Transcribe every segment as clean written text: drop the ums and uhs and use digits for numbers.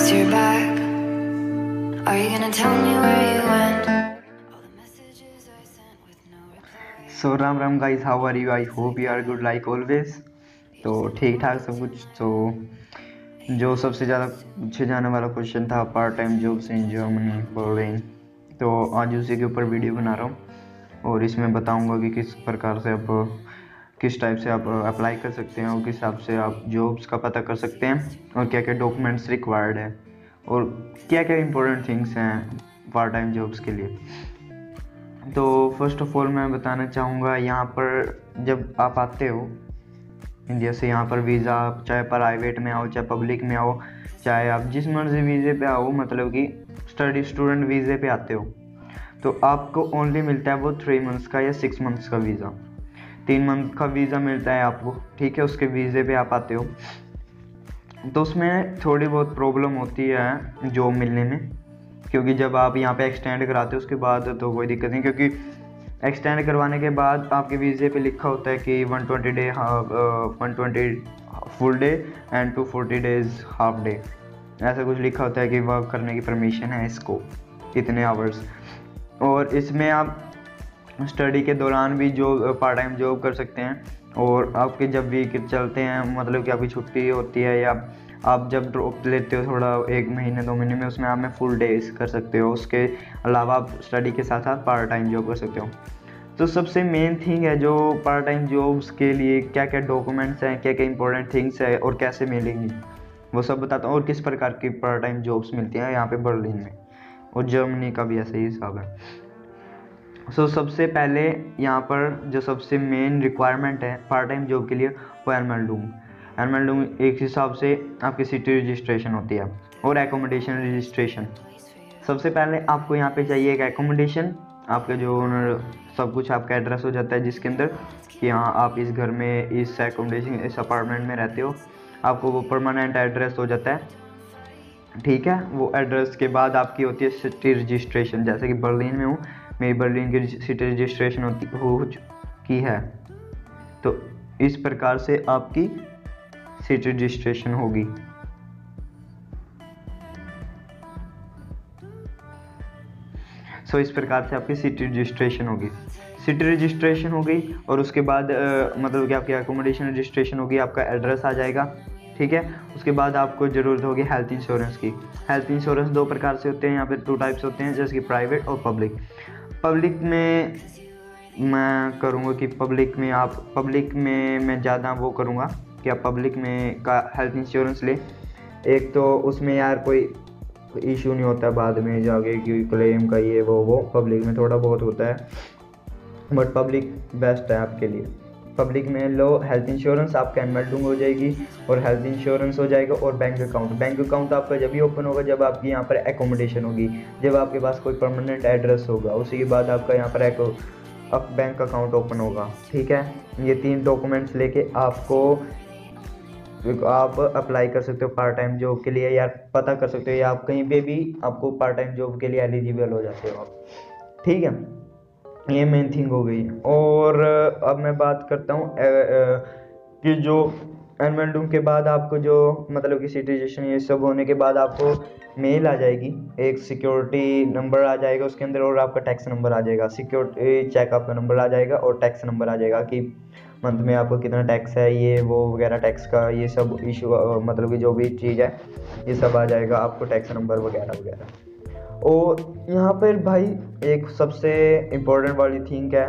Guess you're back. Are you gonna tell me where you went? All the messages I sent with no reply. So Ram Ram guys, how are you? I hope you are good like always. तो ठीक ठाक सब कुछ। तो जो सबसे ज़्यादा पूछे जाने वाला क्वेश्चन था part time jobs in Germany Berlin, तो आज उसी के ऊपर वीडियो बना रहा हूँ और इसमें बताऊँगा कि किस प्रकार से आप किस टाइप से आप अप्लाई कर सकते हैं और किस हिसाब से आप जॉब्स का पता कर सकते हैं और क्या क्या डॉक्यूमेंट्स रिक्वायर्ड है और क्या क्या इंपॉर्टेंट थिंग्स हैं पार्ट टाइम जॉब्स के लिए। तो फर्स्ट ऑफ ऑल मैं बताना चाहूँगा, यहाँ पर जब आप आते हो इंडिया से, यहाँ पर वीज़ा चाहे प्राइवेट में आओ चाहे पब्लिक में आओ, चाहे आप जिस मर्जी वीज़े पे आओ, मतलब कि स्टडी स्टूडेंट वीज़े पे आते हो, तो आपको ओनली मिलता है वो 3 मंथ्स का या 6 मंथ्स का वीज़ा। 3 मंथ का वीज़ा मिलता है आपको, ठीक है। उसके वीज़े पे आप आते हो तो उसमें थोड़ी बहुत प्रॉब्लम होती है जॉब मिलने में, क्योंकि जब आप यहाँ पे एक्सटेंड कराते हो उसके बाद तो कोई दिक्कत नहीं, क्योंकि एक्सटेंड करवाने के बाद आपके वीज़े पे लिखा होता है कि 120 full day and 240 days half day, ऐसा कुछ लिखा होता है कि वर्क करने की परमिशन है इसको इतने आवर्स। और इसमें आप स्टडी के दौरान भी जो पार्ट टाइम जॉब कर सकते हैं, और आपके जब वीक चलते हैं, मतलब कि आपकी छुट्टी होती है या आप जब ड्रॉप लेते हो थोड़ा 1 महीने 2 महीने में, उसमें आप में फुल डेज कर सकते हो। उसके अलावा आप स्टडी के साथ साथ पार्ट टाइम जॉब कर सकते हो। तो सबसे मेन थिंग है जो पार्ट टाइम जॉब्स के लिए क्या क्या डॉक्यूमेंट्स हैं, क्या क्या इंपॉर्टेंट थिंग्स है और कैसे मिलेंगी, वो सब बताता हूँ। और किस प्रकार की पार्ट टाइम जॉब्स मिलती हैं यहाँ पे बर्लिन में, और जर्मनी का भी ऐसा ही हिसाब है। सबसे पहले यहाँ पर जो सबसे मेन रिक्वायरमेंट है पार्ट टाइम जॉब के लिए वो एनमेल्डूम एक हिसाब से आपकी सिटी रजिस्ट्रेशन होती है और एकोमोडेशन रजिस्ट्रेशन। सबसे पहले आपको यहाँ पे चाहिए एक एकोमोडेशन, आपके जो सब कुछ आपका एड्रेस हो जाता है जिसके अंदर कि हाँ आप इस घर में, इस एकोमोडेशन, इस अपार्टमेंट में रहते हो, आपको वो परमानेंट एड्रेस हो जाता है, ठीक है। वो एड्रेस के बाद आपकी होती है सिटी रजिस्ट्रेशन। जैसे कि बर्लिन में हूँ, मेरी बर्लिन की सिटी रजिस्ट्रेशन हो चुकी है, तो इस प्रकार से आपकी सिटी रजिस्ट्रेशन होगी। इस प्रकार से आपकी सिटी रजिस्ट्रेशन होगी। सिटी रजिस्ट्रेशन हो गई और उसके बाद मतलब कि आपकी एकोमोडेशन रजिस्ट्रेशन होगी, आपका एड्रेस आ जाएगा, ठीक है। उसके बाद आपको ज़रूरत होगी हेल्थ इंश्योरेंस की। हेल्थ इंश्योरेंस 2 प्रकार से होते हैं, यहाँ पे 2 टाइप्स होते हैं, जैसे कि प्राइवेट और पब्लिक। पब्लिक में मैं करूँगा कि पब्लिक में मैं ज़्यादा वो करूँगा कि आप पब्लिक में का हेल्थ इंश्योरेंस लें। एक तो उसमें यार कोई इशू नहीं होता बाद में जाके कि क्लेम का ये वो पब्लिक में थोड़ा बहुत होता है, बट पब्लिक बेस्ट है आपके लिए। पब्लिक में लो हेल्थ इंश्योरेंस, आपका एनमेल्डूम हो जाएगी और हेल्थ इंश्योरेंस हो जाएगा। और बैंक अकाउंट आपका जब भी ओपन होगा जब आपकी यहाँ पर एकोमोडेशन होगी, जब आपके पास कोई परमानेंट एड्रेस होगा, उसी के बाद आपका यहाँ पर बैंक अकाउंट ओपन होगा, ठीक है। ये 3 डॉक्यूमेंट्स लेके आप अप्लाई कर सकते हो पार्ट टाइम जॉब के लिए, या पता कर सकते हो, या आप कहीं पे भी आपको पार्ट टाइम जॉब के लिए एलिजिबल हो जाते हो आप, ठीक है। ये मेन थिंग हो गई। और अब मैं बात करता हूँ कि जो एनमेल्डूम के बाद आपको जो मतलब कि सिटीजन ये सब होने के बाद आपको मेल आ जाएगी, एक सिक्योरिटी नंबर आ जाएगा उसके अंदर, और आपका टैक्स नंबर आ जाएगा, सिक्योरिटी चेक आपका नंबर आ जाएगा और टैक्स नंबर आ जाएगा कि मंथ में आपको कितना टैक्स है, ये वो वगैरह, टैक्स का ये सब इशू, मतलब कि जो भी चीज़ है ये सब आ जाएगा आपको, टैक्स नंबर वगैरह वगैरह। और यहाँ पर भाई एक सबसे इम्पोर्टेंट वाली थिंग है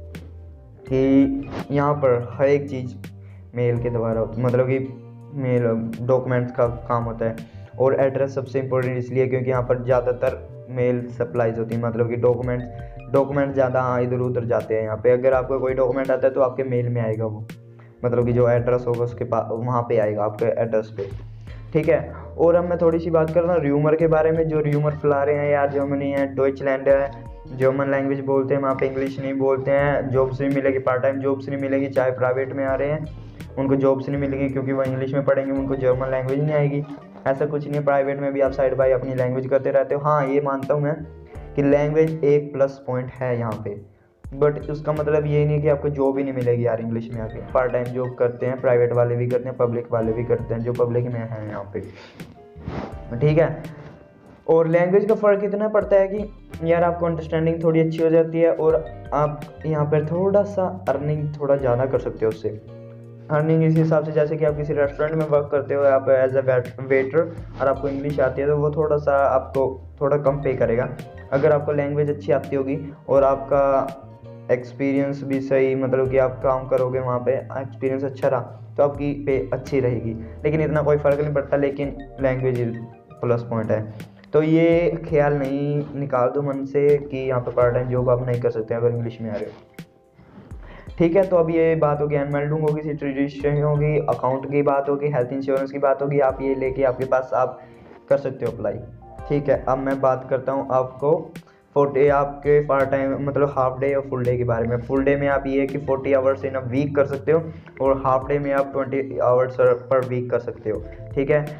कि यहाँ पर हर एक चीज़ मेल के द्वारा, मतलब कि मेल डॉक्यूमेंट्स का काम होता है। और एड्रेस सबसे इम्पोर्टेंट इसलिए क्योंकि यहाँ पर ज़्यादातर मेल सप्लाईज होती है, मतलब कि डॉक्यूमेंट्स ज़्यादा इधर उधर जाते हैं। यहाँ पे अगर आपका कोई डॉक्यूमेंट आता है तो आपके मेल में आएगा वो, मतलब कि जो एड्रेस होगा उसके पास वहाँ पे आएगा आपके एड्रेस पे, ठीक है। और अब मैं थोड़ी सी बात कर रहा हूँ र्यूमर के बारे में। जो र्यूमर फैला रहे हैं यार, जर्मनी है, डॉइचलैंड है, जर्मन लैंग्वेज बोलते हैं वहाँ पे, इंग्लिश नहीं बोलते हैं, जॉब्स नहीं मिलेगी, पार्ट टाइम जॉब्स नहीं मिलेगी, चाहे प्राइवेट में आ रहे हैं उनको जॉब्स नहीं मिलेगी क्योंकि वो इंग्लिश में पढ़ेंगे, उनको जर्मन लैंग्वेज नहीं आएगी। ऐसा कुछ नहीं है, प्राइवेट में भी आप साइड बाय अपनी लैंग्वेज करते रहते हो। हाँ ये मानता हूँ मैं कि लैंग्वेज एक प्लस पॉइंट है यहाँ पे, बट उसका मतलब ये नहीं कि आपको जॉब ही नहीं मिलेगी यार इंग्लिश में आके। पार्ट टाइम जॉब करते हैं, प्राइवेट वाले भी करते हैं, पब्लिक वाले भी करते हैं, जो पब्लिक में है यहाँ पे। ठीक है। और लैंग्वेज का फ़र्क इतना पड़ता है कि यार आपको अंडरस्टैंडिंग थोड़ी अच्छी हो जाती है और आप यहाँ पर थोड़ा सा अर्निंग थोड़ा ज़्यादा कर सकते हो उससे। अर्निंग इस हिसाब से जैसे कि आप किसी रेस्टोरेंट में वर्क करते हो, आप एज अ वेटर और आपको इंग्लिश आती है तो वो थोड़ा सा आपको थोड़ा कम पे करेगा। अगर आपको लैंग्वेज अच्छी आती होगी और आपका एक्सपीरियंस भी सही, मतलब कि आप काम करोगे वहाँ पे, एक्सपीरियंस अच्छा रहा तो आपकी पे अच्छी रहेगी। लेकिन इतना कोई फ़र्क नहीं पड़ता, लेकिन लैंग्वेज प्लस पॉइंट है। तो ये ख्याल नहीं निकाल दो मन से कि यहाँ पे पार्ट टाइम जॉब आप नहीं कर सकते अगर इंग्लिश में आ रहे हो। ठीक है, तो अब ये बात होगी एनुअल डूंग होगी, सिटी रजिस्ट्रेशन होगी, अकाउंट की बात होगी, हेल्थ इंश्योरेंस की बात होगी। आप ये लेके आपके पास आप कर सकते हो अप्लाई। ठीक है, अब मैं बात करता हूँ आपको 40 आपके पार्ट टाइम मतलब हाफ डे और फुल डे के बारे में। फुल डे में आप ये है कि 40 आवर्स इन अ वीक कर सकते हो और हाफ डे में आप 20 आवर्स पर वीक कर सकते हो। ठीक है,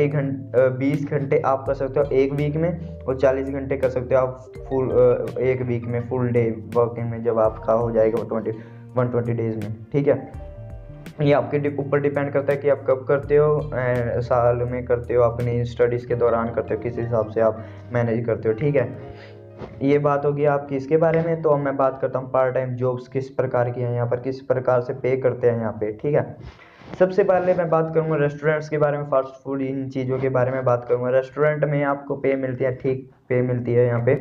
20 घंटे आप कर सकते हो एक वीक में और 40 घंटे कर सकते हो आप फुल एक वीक में, फुल डे वर्किंग में जब आपका हो जाएगा 120 डेज में। ठीक है, ये आपके ऊपर डिपेंड करता है कि आप कब करते हो, साल में करते हो, अपनी स्टडीज़ के दौरान करते हो, किस हिसाब से आप मैनेज करते हो। ठीक है, ये बात होगी आपकी इसके बारे में। तो अब मैं बात करता हूँ पार्ट टाइम जॉब्स किस प्रकार की हैं यहाँ पर, किस प्रकार से पे करते हैं यहाँ पे। ठीक है, सबसे पहले मैं बात करूँगा रेस्टोरेंट्स के बारे में, फास्ट फूड, इन चीज़ों के बारे में बात करूँगा। रेस्टोरेंट में आपको पे मिलती है, ठीक पे मिलती है यहाँ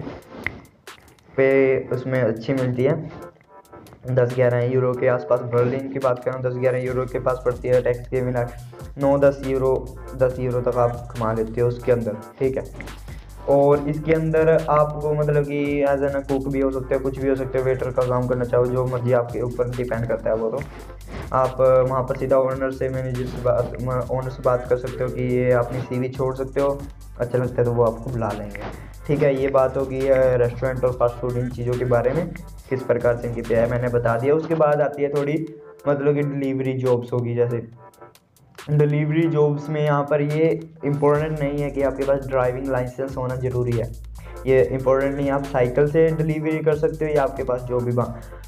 पे उसमें अच्छी मिलती है, 10-11 यूरो के आसपास। बर्लिन की बात करूँ 10-11 यूरो के पास पड़ती है, टैक्स के मिला 9-10 यूरो, 10 यूरो तक आप कमा लेते हो उसके अंदर। ठीक है, और इसके अंदर आपको मतलब कि एज एन कुक भी हो सकते हो, कुछ भी हो सकते हो, वेटर का काम करना चाहो, जो मर्जी आपके ऊपर डिपेंड करता है वो। तो आप वहाँ पर सीधा ओनर से, मैनेजर से ओनर से बात कर सकते हो कि ये अपनी सीवी छोड़ सकते हो, अच्छा लगता है तो वो आपको बुला लेंगे। ठीक है, ये बात होगी रेस्टोरेंट और फास्ट फूड इन चीज़ों के बारे में, किस प्रकार से इनकी पे है मैंने बता दिया। उसके बाद आती है थोड़ी मतलब कि डिलीवरी जॉब्स होगी। जैसे डिलीवरी जॉब्स में यहाँ पर ये इम्पोर्टेंट नहीं है कि आपके पास ड्राइविंग लाइसेंस होना ज़रूरी है, ये इम्पोर्टेंट नहीं है। आप साइकिल से डिलीवरी कर सकते हो या आपके पास जो भी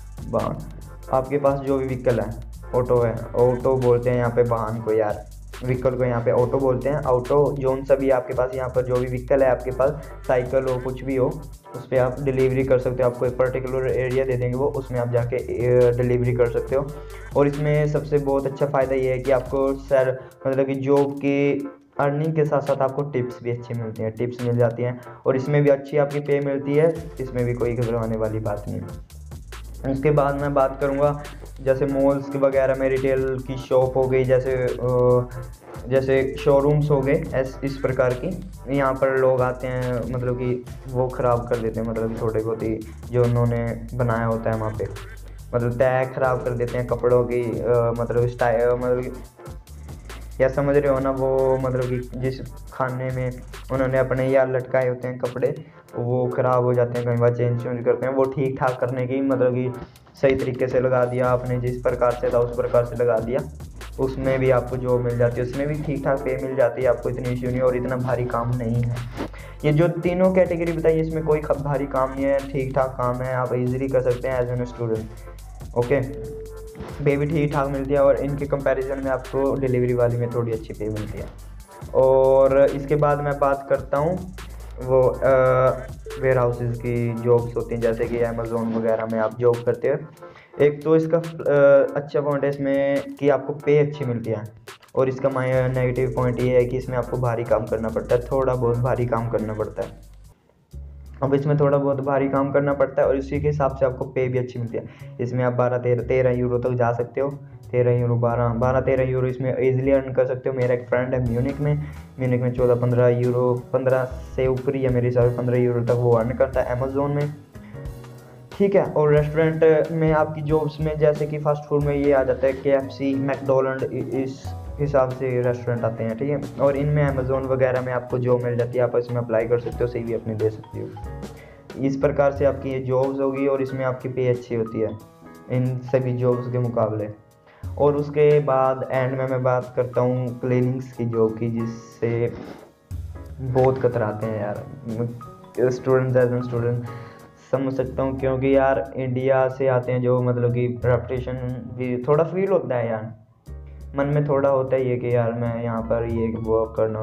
आपके पास जो भी व्हीकल है, ऑटो है, ऑटो बोलते हैं यहाँ पे वाहन को यार, व्हीकल को यहाँ पे ऑटो बोलते हैं। ऑटो जोन सा भी आपके पास यहाँ पर जो भी व्हीकल है आपके पास, साइकिल हो कुछ भी हो, उस पर आप डिलीवरी कर सकते हो। आपको एक पर्टिकुलर एरिया दे देंगे वो, उसमें आप जाके डिलीवरी कर सकते हो। और इसमें सबसे बहुत अच्छा फ़ायदा ये है कि आपको सर मतलब कि जॉब की अर्निंग के साथ साथ आपको टिप्स भी अच्छी मिलती हैं, टिप्स मिल जाती हैं और इसमें भी अच्छी आपकी पे मिलती है, इसमें भी कोई घबराने वाली बात नहीं है। उसके बाद मैं बात करूँगा जैसे मॉल्स के वगैरह में रिटेल की शॉप हो गई, जैसे शोरूम्स हो गए, इस प्रकार की। यहाँ पर लोग आते हैं मतलब कि वो ख़राब कर देते हैं, मतलब थोड़े बहुत ही जो उन्होंने बनाया होता है वहाँ पे, मतलब टैग ख़राब कर देते हैं कपड़ों की, मतलब स्टाइल, मतलब या समझ रहे हो ना वो, मतलब कि जिस खाने में उन्होंने अपने यार लटकाए होते हैं कपड़े, वो ख़राब हो जाते हैं, कई बार चेंज करते हैं। वो ठीक ठाक करने की मतलब कि सही तरीके से लगा दिया आपने, जिस प्रकार से था उस प्रकार से लगा दिया, उसमें भी आपको जॉब मिल जाती है, उसमें भी ठीक ठाक पे मिल जाती है आपको, इतनी इश्यू नहीं और इतना भारी काम नहीं है। ये जो तीनों कैटेगरी बताई इसमें कोई भारी काम नहीं है, ठीक ठाक काम है, आप इजीली कर सकते हैं एज एन स्टूडेंट। ओके, पे भी ठीक ठाक मिलती है और इनके कंपैरिजन में आपको डिलीवरी वाली में थोड़ी अच्छी पे मिलती है। और इसके बाद मैं बात करता हूँ वो वेयर हाउसेज़ की जॉब्स होती हैं, जैसे कि अमेज़ोन वगैरह में आप जॉब करते हो। एक तो इसका अच्छा पॉइंट है इसमें कि आपको पे अच्छी मिलती है, और इसका नेगेटिव पॉइंट ये है कि इसमें आपको भारी काम करना पड़ता है, थोड़ा बहुत भारी काम करना पड़ता है। अब इसमें थोड़ा बहुत भारी काम करना पड़ता है और इसी के हिसाब से आपको पे भी अच्छी मिलती है। इसमें आप 12-13 यूरो तक जा सकते हो, 13 यूरो 12-13 यूरो इसमें ईजिली अर्न कर सकते हो। मेरा एक फ्रेंड है म्यूनिक में 14-15 यूरो, 15 से ऊपर या मेरे हिसाब से 15 यूरो तक वो अर्न करता है अमेज़ोन में। ठीक है, और रेस्टोरेंट में आपकी जॉब्स में जैसे कि फ़ास्ट फूड में ये आ जाता है KFC, मैकडोनल्ड, इस हिसाब से रेस्टोरेंट आते हैं। ठीक है, और इनमें अमेज़ोन वगैरह में आपको जॉब मिल जाती है, आप इसमें अप्लाई कर सकते हो, CV अपनी दे सकते हो। इस प्रकार से आपकी ये जॉब्स होगी और इसमें आपकी पे अच्छी होती है इन सभी जॉब्स के मुकाबले। और उसके बाद एंड में मैं बात करता हूँ क्लीनिंग्स की जॉब की, जिससे बहुत कतराते हैं यार स्टूडेंट, एज एन स्टूडेंट समझ सकता हूँ, क्योंकि यार इंडिया से आते हैं जो मतलब कि रेपुटेशन भी थोड़ा फील होता है यार, मन में थोड़ा होता है ये कि यार मैं यहाँ पर ये वर्क करना,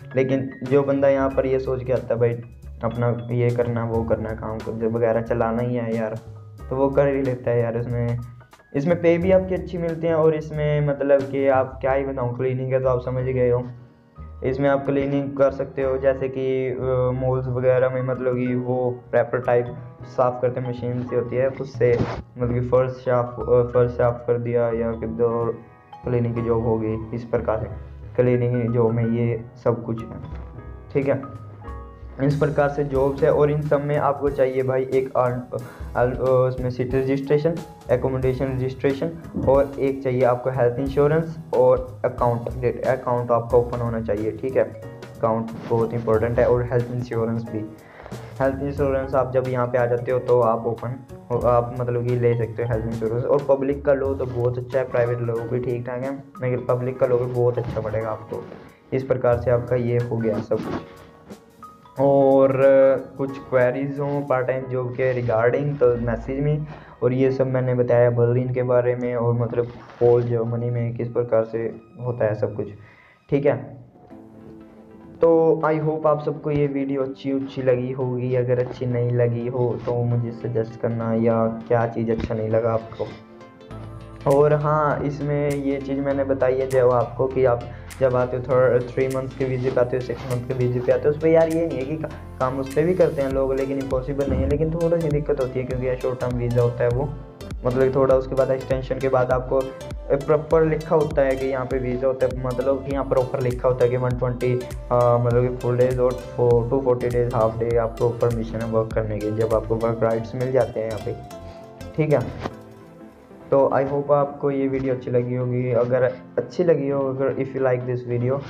लेकिन जो बंदा यहाँ पर ये सोच के आता है भाई अपना ये करना वो करना काम वगैरह चलाना ही है यार, तो वो कर ही लेता है यार। इसमें पे भी आपकी अच्छी मिलती हैं, और इसमें मतलब कि आप क्या ही बताऊँ, क्लीनिंग है तो आप समझ गए हो। इसमें आप क्लीनिंग कर सकते हो, जैसे कि मॉल्स वगैरह में मतलब कि वो प्रैपर टाइप साफ़ करते मशीन से होती है, उससे मतलब कि फर्श साफ कर दिया, या किधर क्लीनिंग की जॉब होगी, इस प्रकार से क्लीनिंग जॉब में ये सब कुछ है, ठीक है। इस प्रकार से जॉब्स है, और इन सब में आपको चाहिए भाई एक उसमें सिटी रजिस्ट्रेशन, एकोमोडेशन रजिस्ट्रेशन, और एक चाहिए आपको हेल्थ इंश्योरेंस और अकाउंट आपका ओपन होना चाहिए, ठीक है। अकाउंट बहुत इंपॉर्टेंट है, और हेल्थ इंश्योरेंस भी। हेल्थ इंश्योरेंस आप जब यहाँ पे आ जाते हो तो आप आप मतलब कि ले सकते हो हेल्थ इंश्योरेंस। और पब्लिक का लो तो बहुत अच्छा है, प्राइवेट लो भी ठीक ठाक है, मगर पब्लिक का लो भी बहुत अच्छा पड़ेगा आपको। इस प्रकार से आपका ये हो गया सब कुछ। और कुछ क्वेरीज हों पार्ट टाइम जॉब के रिगार्डिंग तो मैसेज में, और ये सब मैंने बताया बर्लिन के बारे में, और मतलब होल जर्मनी में किस प्रकार से होता है सब कुछ, ठीक है। तो आई होप आप सबको ये वीडियो अच्छी लगी होगी। अगर अच्छी नहीं लगी हो तो मुझे सजेस्ट करना, या क्या चीज़ अच्छा नहीं लगा आपको। और हाँ, इसमें ये चीज़ मैंने बताई है जब आपको कि आप जब आते हो 3 मंथ के वीज़े पे आते हो, 6 मंथ के वीज़े पे आते हो, उस पर यार ये नहीं है कि काम उस पर भी करते हैं लोग, लेकिन इम्पॉसिबल नहीं है, लेकिन थोड़ी सी दिक्कत होती है क्योंकि यह शॉर्ट टर्म वीज़ा होता है वो, मतलब थोड़ा उसके बाद एक्सटेंशन के बाद आपको प्रॉपर लिखा होता है कि यहाँ पे वीज़ा होता है, मतलब कि यहाँ प्रॉपर लिखा होता है कि 120 मतलब कि फुल डेज और 240 डेज हाफ डे आपको परमिशन है वर्क करने की, जब आपको वर्क राइट्स मिल जाते हैं यहाँ पे, ठीक है। तो आई होप आपको ये वीडियो अच्छी लगी होगी। अगर अच्छी लगी हो, अगर if you like this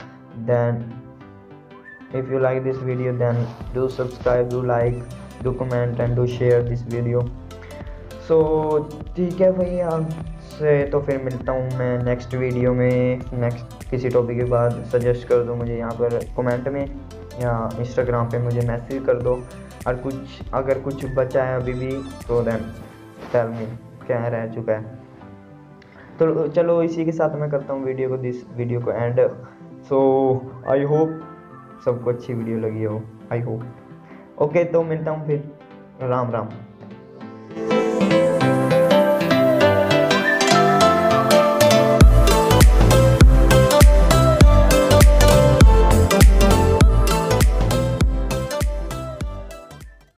video then do subscribe, do like, do comment and do share this video. So ठीक है भाई, आपसे तो फिर मिलता हूँ मैं नेक्स्ट वीडियो में, नेक्स्ट किसी टॉपिक के बाद। सजेस्ट कर दो मुझे यहाँ पर कमेंट में, या इंस्टाग्राम पे मुझे मैसेज कर दो, और अगर कुछ बचा है अभी भी तो देन टेल मी क्या रह चुका है। तो चलो इसी के साथ मैं करता हूँ वीडियो को एंड। सो आई होप सबको अच्छी वीडियो लगी हो, आई होप। ओके, तो मिलता हूँ फिर, राम राम।